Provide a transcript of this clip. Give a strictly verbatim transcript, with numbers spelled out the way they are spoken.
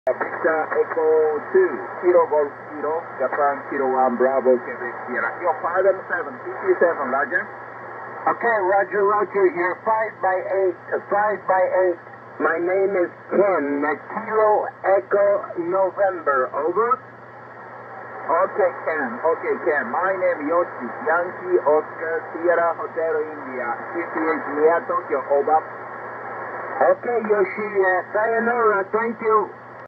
Victor Echo two, Kilo Golf Kilo, Japan Kilo one, Bravo, Quebec Sierra. You're five and seven, fifty-seven, Roger. Okay, Roger, Roger, you're five by eight, five by eight. My name is Ken, Kilo Echo November, over. Okay, Ken, okay, Ken. My name is Yoshi, Yankee Oscar Sierra Hotel India, fifty-eight near Tokyo, over. Okay, Yoshi, uh, sayonara, thank you.